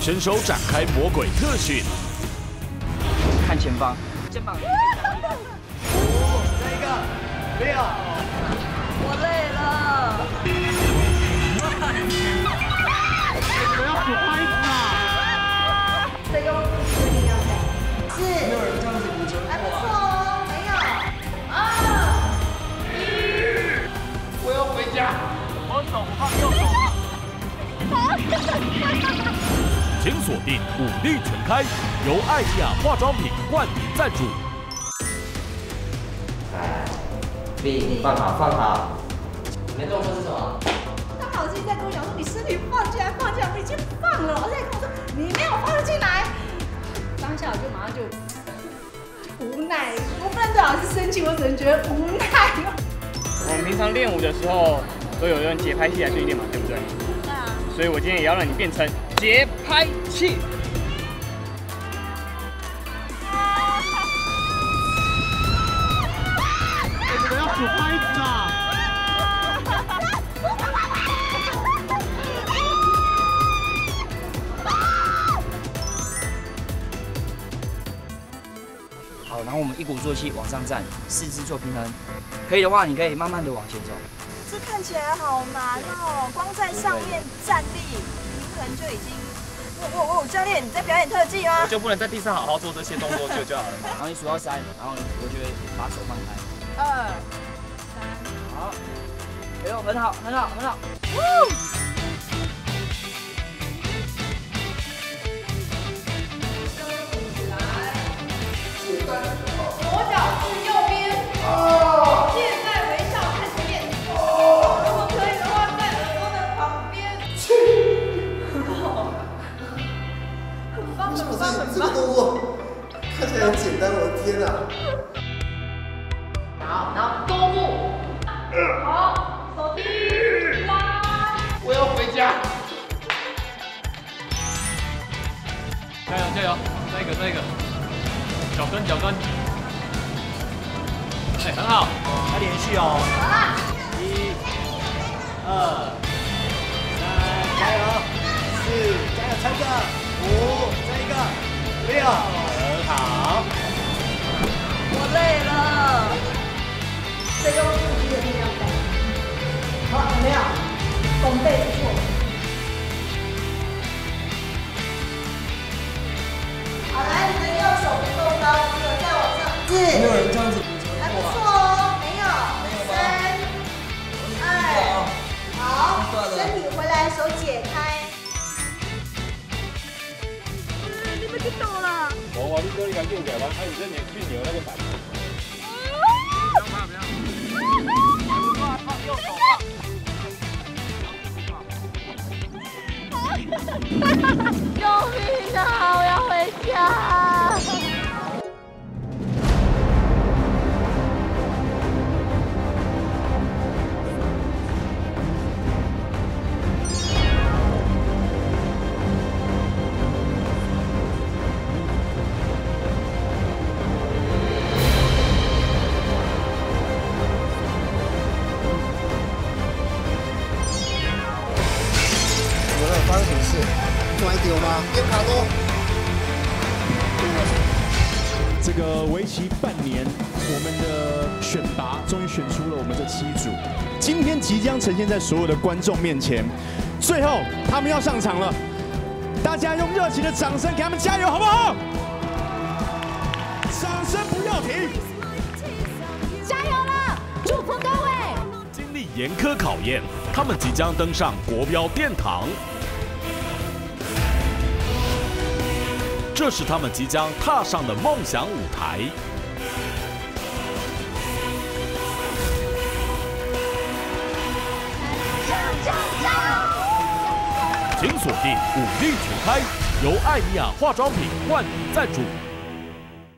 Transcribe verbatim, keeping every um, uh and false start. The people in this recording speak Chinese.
选手展开魔鬼特训。 看前方，肩膀。 五，这个，六。 我累了。 你们要数拍子啊！ 这个一定要带。四。 没有人这样子五折还不错哦，没有。 二，一，我要回家。我手放右手。 请锁定武力全开，由艾迪亚化妆品冠名赞助。 B 放好放好。你的动作是什么？ 刚好自己在跟我讲说，你身体放进来放进来，我已经放了。老师在跟我说你没有放进来。当下我就马上就无奈，我不能对老师生气，我只能觉得无奈。 我们平常练舞的时候都有用节拍器来训练嘛，对不对？ 所以我今天也要让你变成节拍器。 你们要数拍子啊！ 好，然后我们一鼓作气往上站，四肢做平衡。可以的话，你可以慢慢的往前走。 这看起来好难哦，光在上面站立平衡就已经……我我我教练，你在表演特技吗？ 我就不能在地上好好做这些动作就就好了。 然后你数到三，然后我就会把手放开。 二三， 好，哎呦，很好，很好，很好。 左脚是右边，哦，现在微笑看前面，哦，如果可以的话，在耳朵的旁边，很棒，很棒，很棒。 这个动作看起来很简单，我的天啊！ 好，然后勾目，好，手臂拉， 我要回家。加油加油，再一个再一个，脚跟脚跟。 哎，很好，要连续哦。 好啦， 一、二、三，加油！四，加油，撑着。五，这一个。六，很好。 我累了。这用腹肌的力量带。好，有没有？拱背不错。好，来，你们右手不够高，只有再往上。四。 没有人这样子。 还不错哦，没有，三、二，好，身体回来，手解开。嗯，你们去抖了。 我我你哥你敢用脚吗？还有这你去扭那个板。不要怕不要。放右手放。 救命啊！我要回家。 发生什么事？撞一丢吗？有卡多。 这个为期半年，我们的选拔终于选出了我们这七组，今天即将呈现在所有的观众面前。最后，他们要上场了，大家用热情的掌声给他们加油，好不好？掌声不要停！ 加油了，祝福各位！ 经历严苛考验，他们即将登上国标殿堂。 这是他们即将踏上的梦想舞台。请锁定武力全开，由艾迪亚化妆品冠名赞助。